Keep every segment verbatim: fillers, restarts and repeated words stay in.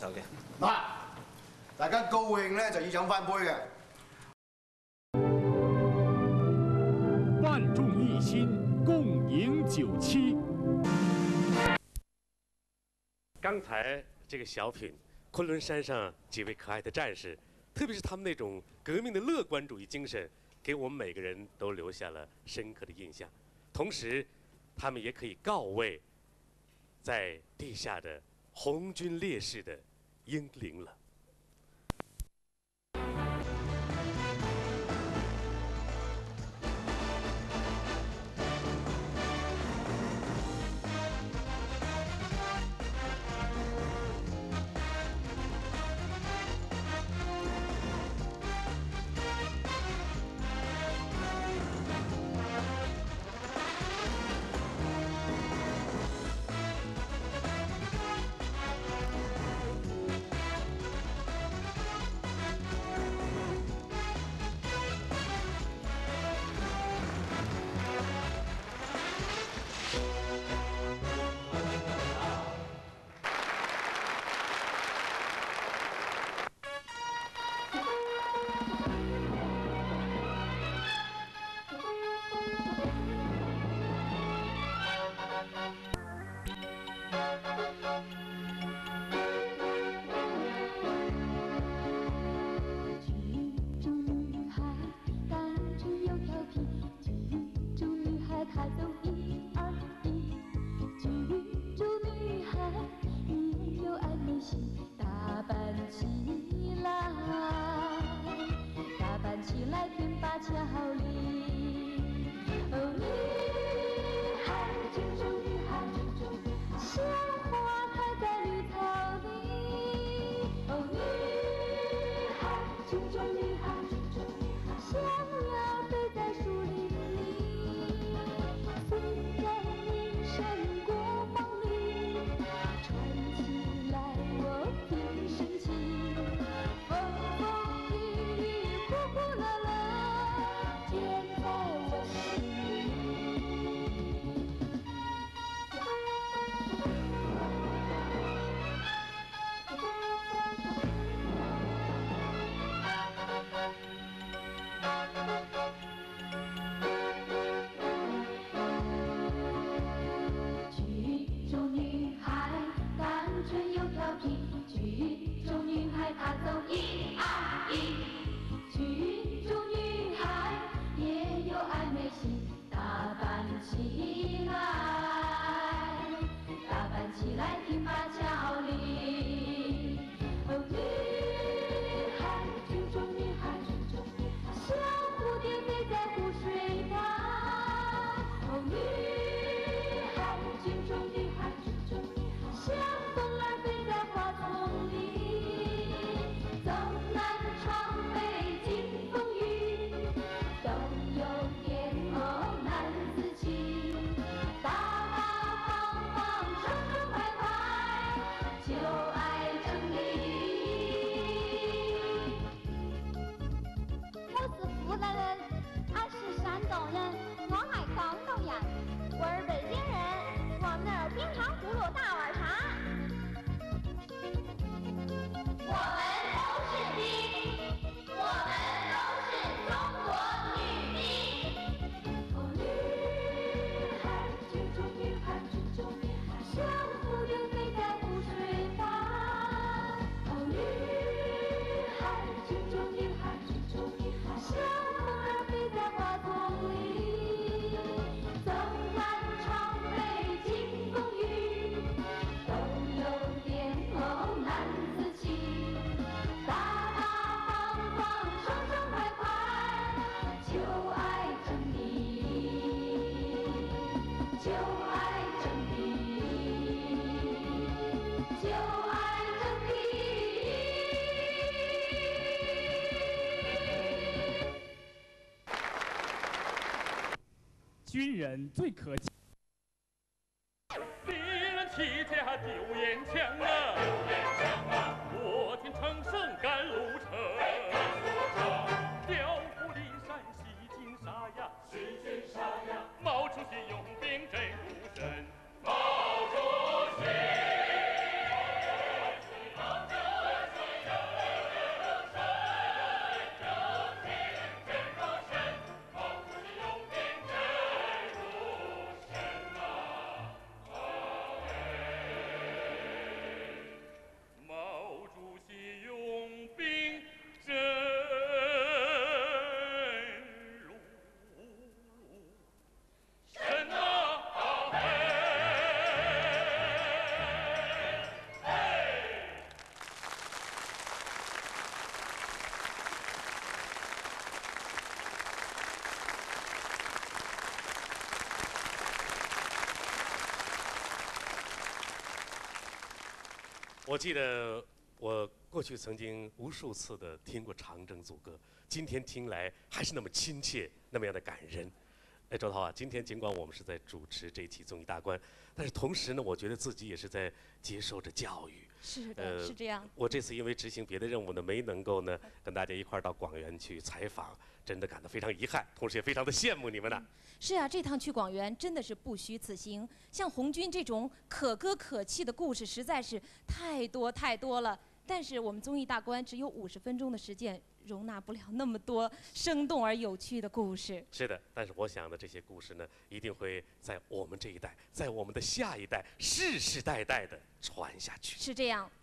OK。 嗱，大家高興咧就要飲翻杯嘅。 万众一心，共饮九七。 刚才这个小品，昆仑山上几位可爱的战士，特别是他们那种革命的乐观主义精神，给我们每个人都留下了深刻的印象。同时，他们也可以告慰在地下的红军烈士的英灵了。 军人最可气。 敌人齐家丢烟枪啊，我听称声赶路程，调虎离山西金沙呀，西金沙呀，毛主席用兵真不神，毛主席，毛主席。 我记得我过去曾经无数次的听过长征组歌，今天听来还是那么亲切，那么样的感人。哎，周涛啊，今天尽管我们是在主持这一期综艺大观，但是同时呢，我觉得自己也是在接受着教育。 是的，呃、是这样。 我这次因为执行别的任务呢，没能够呢跟大家一块儿到广元去采访，真的感到非常遗憾，同时也非常的羡慕你们呢。嗯、 是啊，这趟去广元真的是不虚此行。像红军这种可歌可泣的故事实在是太多太多了。但是我们综艺大观只有五十分钟的时间，容纳不了那么多生动而有趣的故事。 是的，但是我想呢，这些故事呢，一定会在我们这一代，在我们的下一代，世世代代的传下去。 是这样。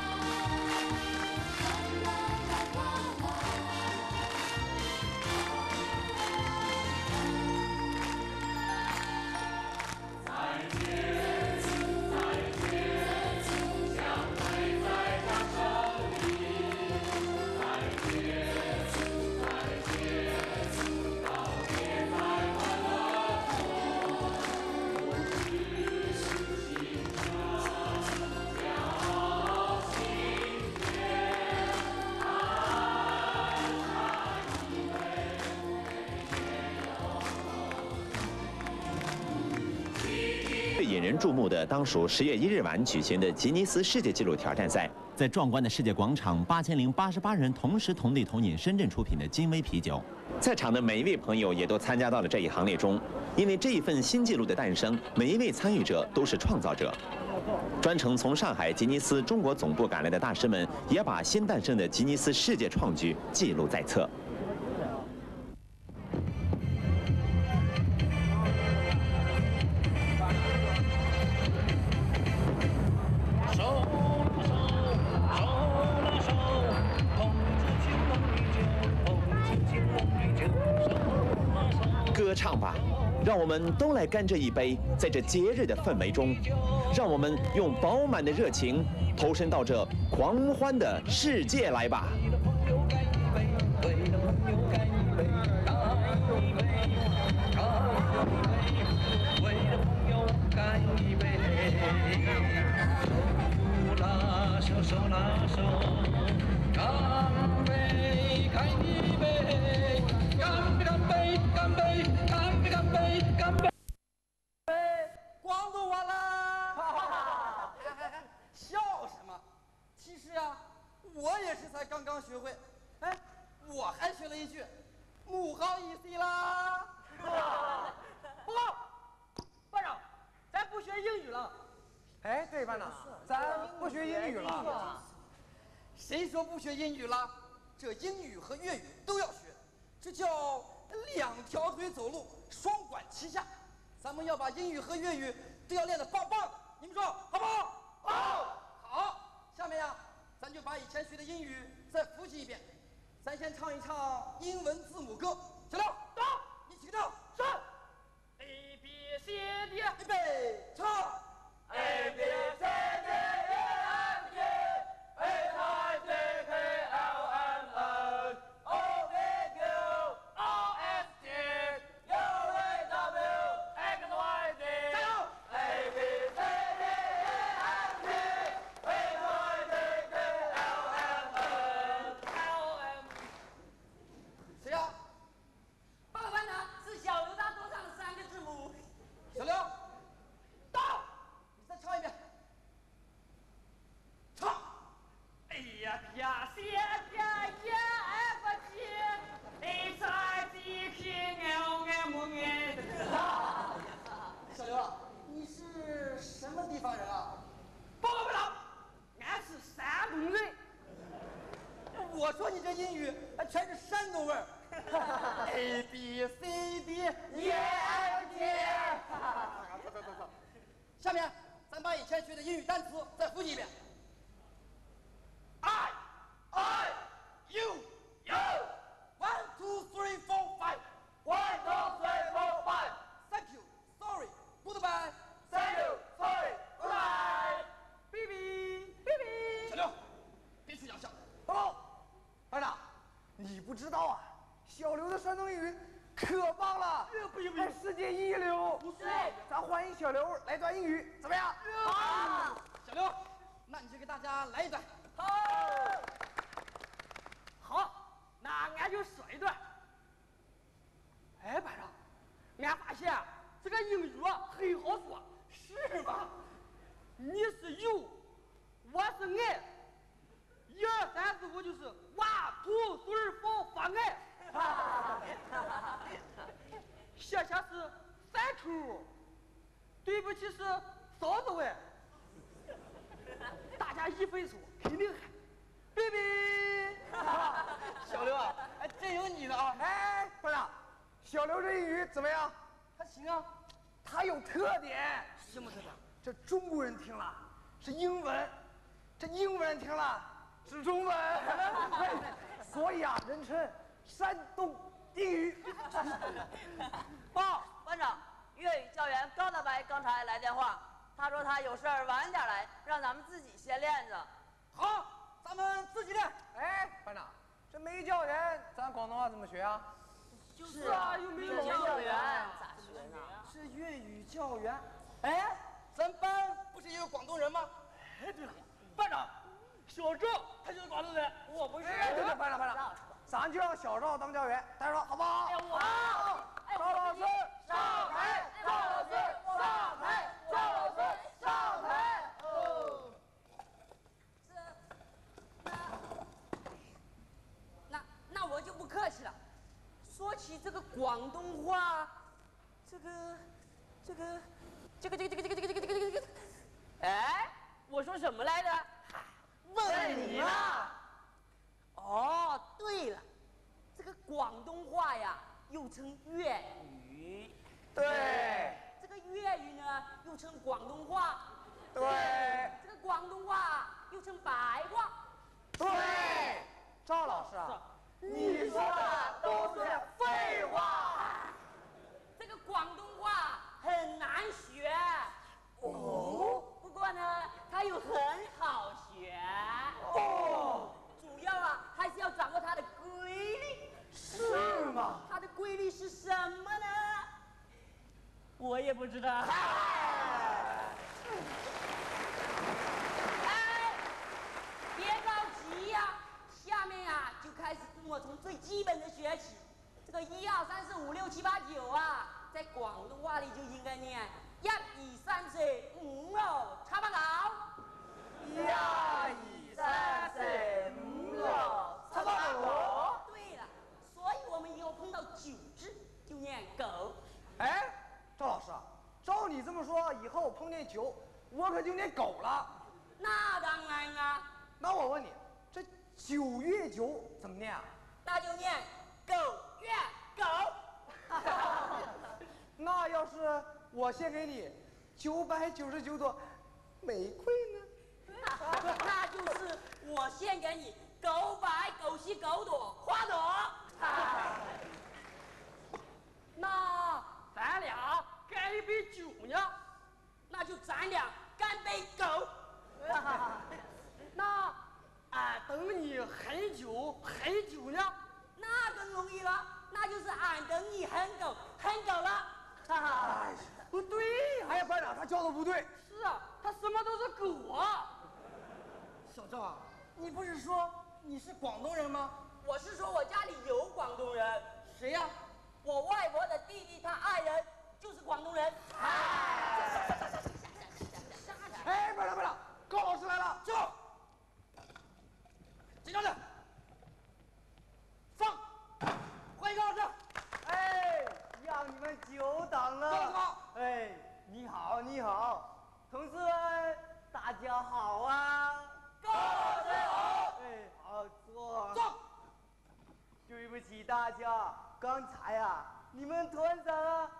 引人注目的当属十月一日晚举行的吉尼斯世界纪录挑战赛。在壮观的世界广场，八千零八十八人同时同地同饮深圳出品的金威啤酒。在场的每一位朋友也都参加到了这一行列中，因为这一份新纪录的诞生，每一位参与者都是创造者。专程从上海吉尼斯中国总部赶来的大师们，也把新诞生的吉尼斯世界创举记录在册。 歌唱吧，让我们都来干这一杯，在这节日的氛围中，让我们用饱满的热情投身到这狂欢的世界来吧。手拉手，干杯，干一杯，干杯，干杯，干杯，干杯，干杯，干杯。 光都完了，笑什么？其实啊，我也是才刚刚学会。哎，我还学了一句，不好意思啦。报告，班长，咱不学英语了。 哎，对，班长，咱不学英语了。 谁说不学英语了？这英语和粤语都要学，这叫两条腿走路，双管齐下。咱们要把英语和粤语都要练得棒棒的，你们说好不好？好。好，下面呀，咱就把以前学的英语再复习一遍。咱先唱一唱英文字母歌。小刘，到，你起个调，上。A B C D， 预备，唱。 A B C D E F G H I J K L M N O P Q R S T U V W X Y Z。加油 ！A B C D E F G H I J K L M N L M。谁呀？ 报告班长，是小刘他多唱了三个字母。 小刘，到。 唱一遍，唱。A 呀 B 呀 C 呀 D 呀 F G H I J K L M N。小刘啊，你是什么地方人啊？报告班长，俺是山东人。我说你这英语全是山东味儿。A B C D E F G。走走走走，下面。 咱把以前学的英语单词再复习一遍。I, I, you, you. One, two, three, four, five. One, two, three, four, five. Thank you, sorry, goodbye. Thank you, sorry, goodbye. 哔哔哔哔。小刘，别去洋相。报告，班长，你不知道啊，小刘的山东英语可棒了，不行不行，世界一流。不是，咱欢迎小刘来段英语，怎么样？好。小刘， 那你就给大家来一段。 好，好，那俺就说一段。哎，班长，俺发现这个英语啊很好说，是吧？你是有，我是爱，一二三四五就是哇土水放发爱。谢谢是三口，对不起是嫂子喂。大家一分数肯定喊，对对。 小刘啊，还真有你的啊！ 哎，班长，小刘这英语怎么样？ 还行啊。 他有特点。 什么特点？ 这中国人听了是英文，这英文人听了是中文。所以啊，人称山东英语。 报班长，粤语教员高大白刚才来电话，他说他有事儿晚点来，让咱们自己先练着。 好，咱们自己练。 哎，班长，这没教员，咱广东话怎么学啊？ 就是啊，又没有教员，咋学呢？ 是粤语教员。哎，咱班不是也有广东人吗？ 哎，对了，班长，小赵他就是广东人，我不是。 哎，对对，班长班长，咱就让小赵当教员，大家说好不好？ 哎，我好。赵老师上台，赵老师上台，赵老师上台。哦。 那那我就不客气了。说起这个广东话，这个这个这个这个这个这个这个这个这个这个，哎，我说什么来着？问你啦。哦，对了，这个广东话呀，又称粤语。 对。 这个粤语呢，又称广东话。 对。 这个广东话又称白话。 对。赵老师啊，你说的都是废话。 这个广东话很难学。哦。不过呢，它又很好学。 哦。 主要啊，还是要掌握它的规律。 是吗？ 它的规律是什么呢？我也不知道。哎，别着急呀、啊，下面呀、啊、就开始跟我从最基本的学起。这个一二三四五六七八九啊，在广东话里就应该念一二三四五六七八九。 一二三四五六七八九。 对了，所以我们以后碰到九字就念狗。 哎，赵老师，照你这么说，以后碰见九，我可就念狗了。 那当然啦。 那我问你，这九月九怎么念啊？ 那就念狗月狗。 那要是我献给你九百九十九朵玫瑰呢？ 那就是我献给你九百九十九朵花朵。那咱俩干一杯酒呢？那就咱俩干杯狗。那俺等你很久很久呢？那更容易了，那就是俺等你很久很久了。 哎，不对，哎呀，班长，他教的不对。 是啊，他什么都是狗啊。 小赵啊，你不是说你是广东人吗？ 我是说我家里有广东人。 谁呀、啊？ 我外婆的弟弟，他爱人就是广东人。 哎，班长，班长，高老师来了， 坐。紧张点。放。欢迎高老师。 哎，让你们久等了。 高老师好。 哎，你好，你好，同志们，大家好啊。 高老师好。 哎，好，坐。 坐。 对不起大家，刚才啊，你们团长啊。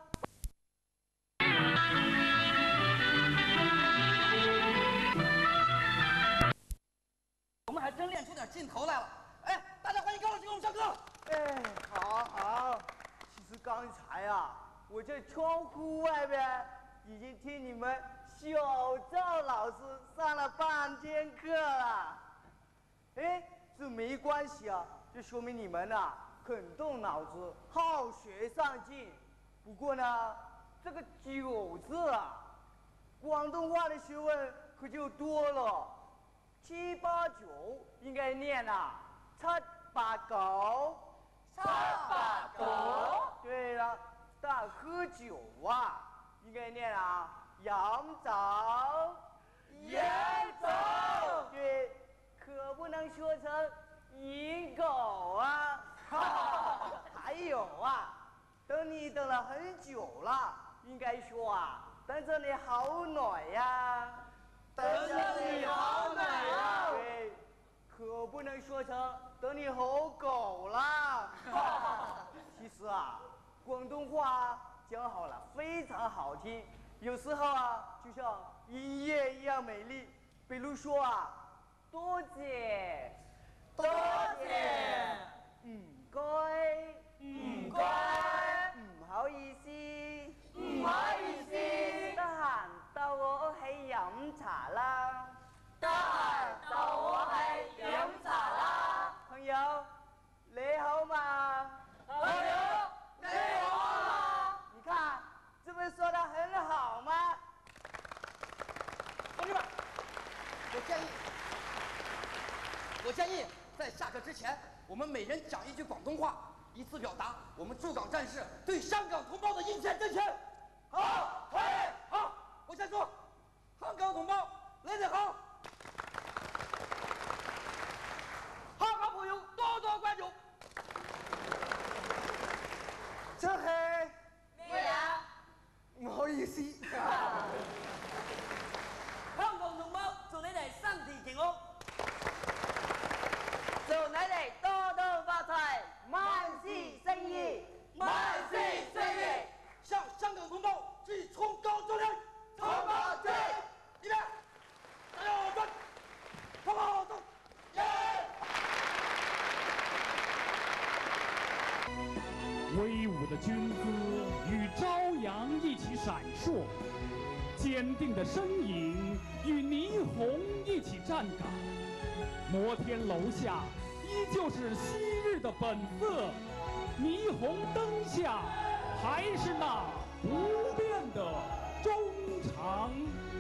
我们还真练出点劲头来了。哎，大家欢迎高老师给我们上课。 哎，好好。其实刚才啊，我在窗户外边已经听你们小赵老师上了半天课了。哎，这没关系啊，这说明你们呐、啊、肯动脑子，好学上进。不过呢，这个“九”字啊，广东话的学问可就多了。 七八九应该念啊，七八九， 七八九。 对了，但喝酒啊，应该念啊，洋酒， 洋酒。 对，可不能说成饮狗啊。还有啊，等你等了很久了，应该说啊，等着你好暖呀。 等着你好暖呀。 对，可不能说成等你好狗啦。其实啊，广东话讲好了非常好听，有时候啊，就像音乐一样美丽。比如说啊，多谢， 多谢， 唔該， 唔該， 唔好意思， 唔好意思， 得閒到我屋企飲茶啦。 得閒到我屋企飲茶啦。 朋友，你好嘛？ 朋友，你好啊！ 你看，这不是说的很好吗？ 同志们，我建议，我建议在下课之前，我们每人讲一句广东话，以此表达我们驻港战士对香港同胞的一切真情。好，可以，好，我先说，香港同胞，你哋好，香港朋友多多關照。 真係咩啊？ 唔好意思。 香港同胞，祝你哋身體健康， 祝你哋多多發財，萬事勝意， 萬事勝意， 向香港同胞致崇高敬礼， 崇高敬礼， 一边，加油准，冲好走，耶！ 威武的军姿与朝阳一起闪烁，坚定的身影与霓虹一起站岗。摩天楼下依旧是昔日的本色，霓虹灯下还是那不变的衷肠。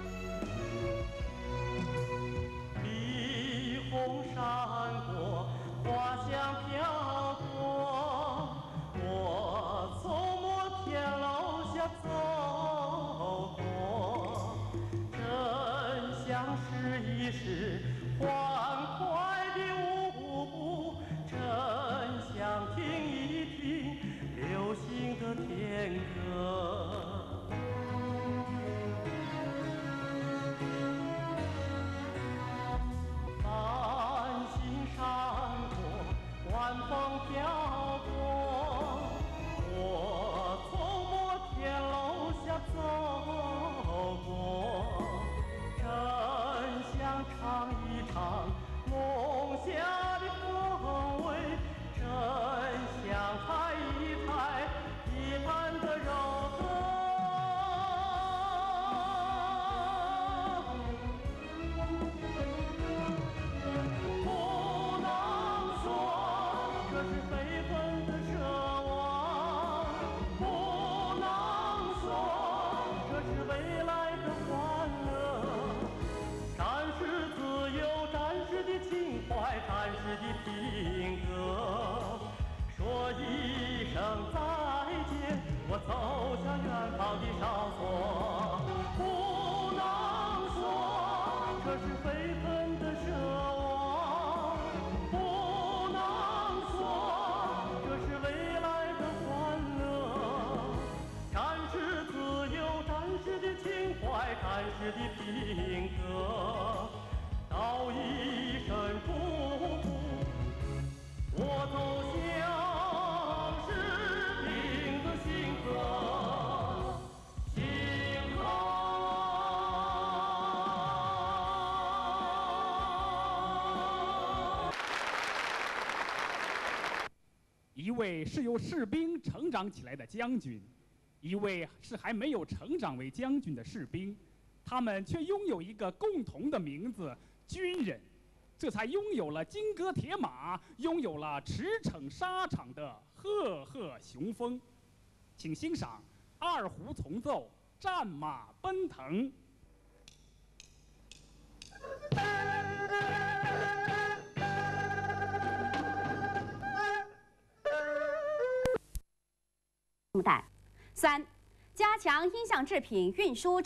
霓虹闪过，花香飘过，我从摩天楼下走过，真像是一时欢快的舞步，真想听一听流行的天歌。繁星闪过，晚风飘过，我从摩天楼下走过，真想唱一唱梦下的风味，真想采一采一坛的柔和。不能说这是非分的奢望，不能说这是未来的欢乐。战士自由，战士的情怀，战士的品格。说一声再见，我走向远方的哨所。不能说这是非分的奢望，不能说这是未来的欢乐。战士自由，战士的情怀，战士的品格。道一声祝福，我走向士兵的星河，星河。 一位是由士兵成长起来的将军，一位是还没有成长为将军的士兵，他们却拥有一个共同的名字——军人，这才拥有了金戈铁马，拥有了驰骋沙场的赫赫雄风。请欣赏二胡重奏《战马奔腾》。 带。三，加强音像制品运输。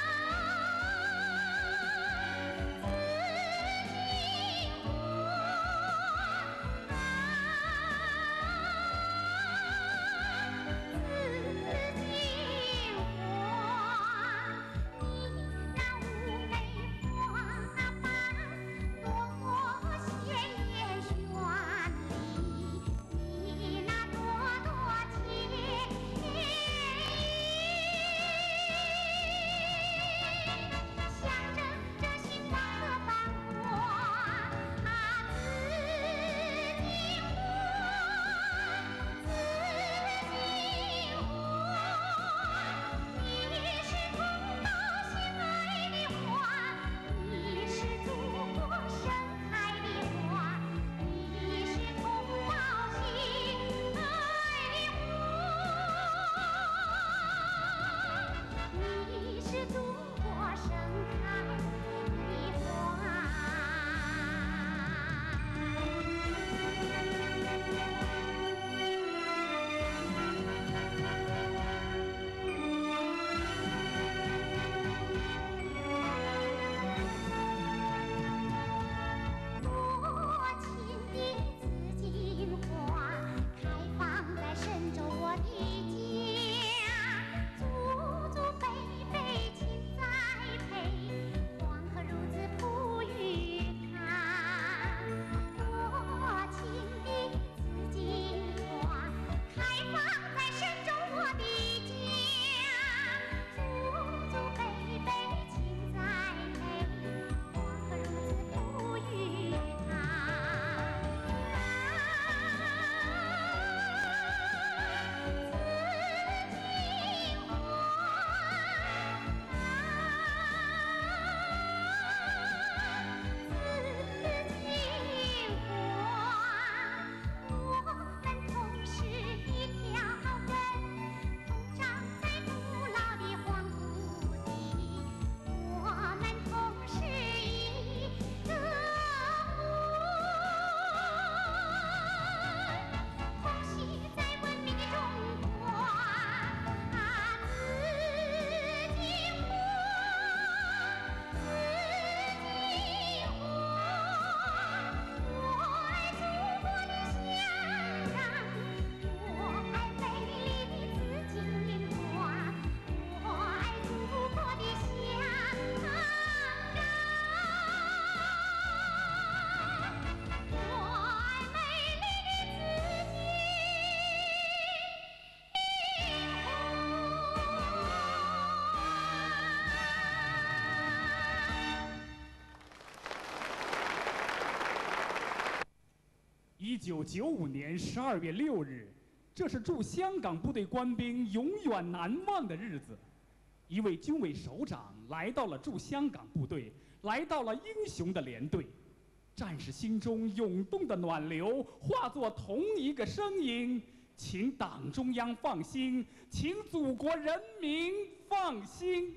一九九五年十二月六日，这是驻香港部队官兵永远难忘的日子。一位军委首长来到了驻香港部队，来到了英雄的连队，战士心中涌动的暖流化作同一个声音：请党中央放心，请祖国人民放心。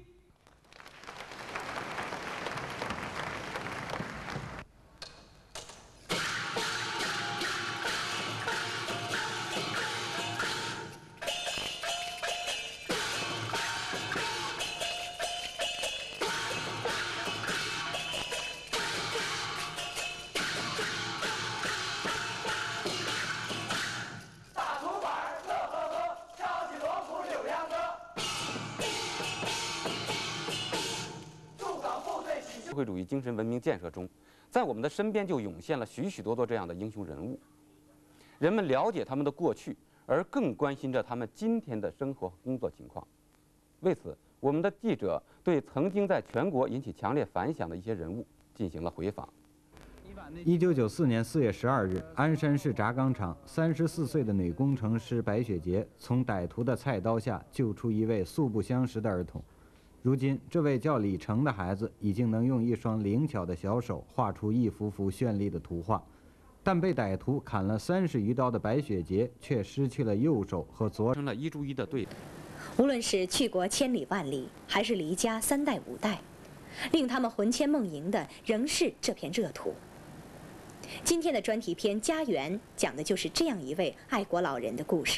社会主义精神文明建设中，在我们的身边就涌现了许许多多这样的英雄人物。人们了解他们的过去，而更关心着他们今天的生活和工作情况。为此，我们的记者对曾经在全国引起强烈反响的一些人物进行了回访。 一九九四年四月十二日，鞍山市轧钢厂三十四岁的女工程师白雪洁从歹徒的菜刀下救出一位素不相识的儿童。如今，这位叫李成的孩子已经能用一双灵巧的小手画出一幅幅绚丽的图画，但被歹徒砍了三十余刀的白雪洁却失去了右手和左手。 成了一株一的对比。 无论是去国千里万里，还是离家三代五代， 令他们魂牵梦萦的仍是这片热土。今天的专题片《家园》讲的就是这样一位爱国老人的故事。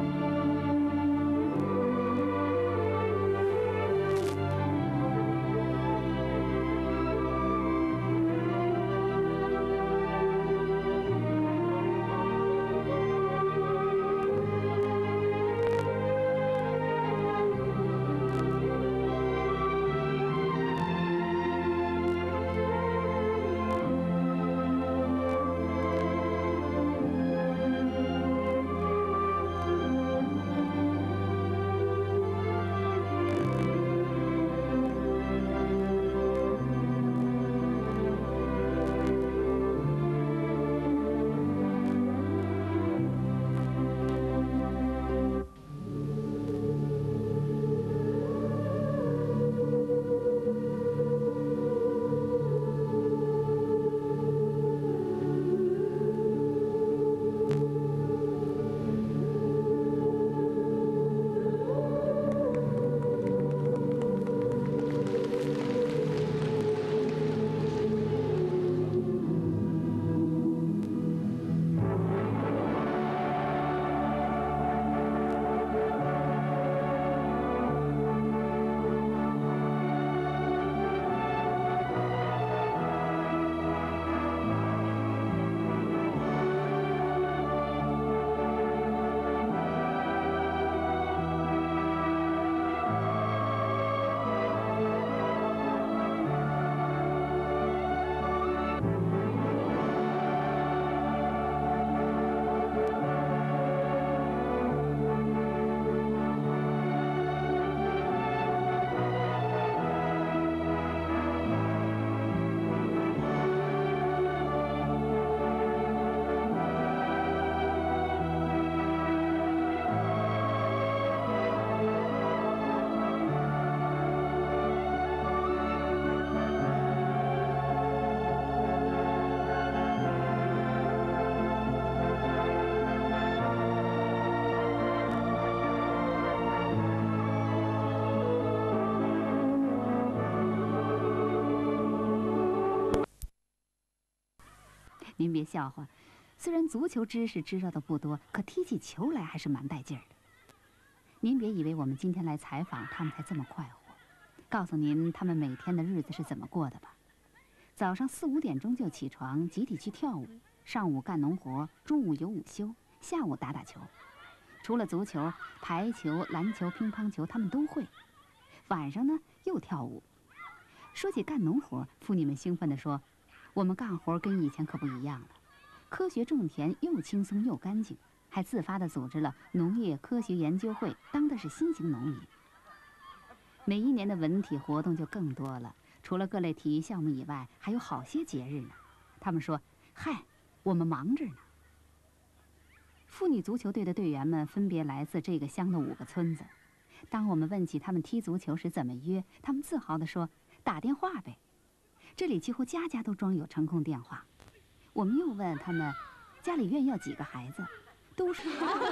您别笑话，虽然足球知识知道的不多，可踢起球来还是蛮带劲儿的。您别以为我们今天来采访他们才这么快活，告诉您他们每天的日子是怎么过的吧。早上四五点钟就起床，集体去跳舞，上午干农活，中午有午休，下午打打球。除了足球、排球、篮球、乒乓球，他们都会。晚上呢又跳舞。说起干农活，妇女们兴奋地说：“我们干活跟以前可不一样了，科学种田又轻松又干净，还自发地组织了农业科学研究会，当的是新型农民。”每一年的文体活动就更多了，除了各类体育项目以外，还有好些节日呢。他们说：“嗨，我们忙着呢。”妇女足球队的队员们分别来自这个乡的五个村子。当我们问起他们踢足球时怎么约，他们自豪地说：“打电话呗。”这里几乎家家都装有程控电话。我们又问他们家里愿要几个孩子，都说胖胖的，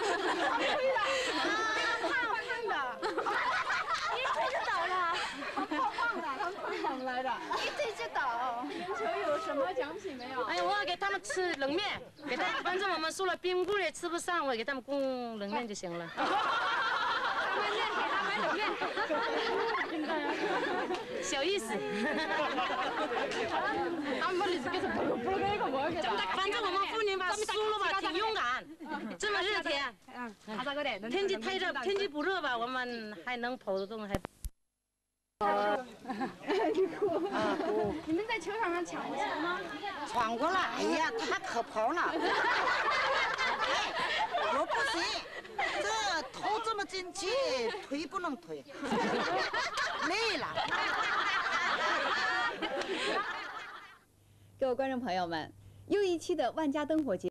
一推就倒了，胖胖的，他们胖胖来着，一推就倒。赢球有什么奖品没有？ 哎呀，我要给他们吃冷面，给他们，反正我们输了冰棍也吃不上，我给他们供冷面就行了。 他们面给他买冷面， 小意思。 他们里头给他不不那个我给他。 反正我们妇女吧，输了吧挺勇敢。这么热天，天气太热，天气不热吧，我们还能跑得动，还。 你哭。你们在球场上抢过球吗？ 闯过了，哎呀，他可跑了。哎，我不行，这头这么进去，腿不能推，累了。 各位观众朋友们，又一期的万家灯火节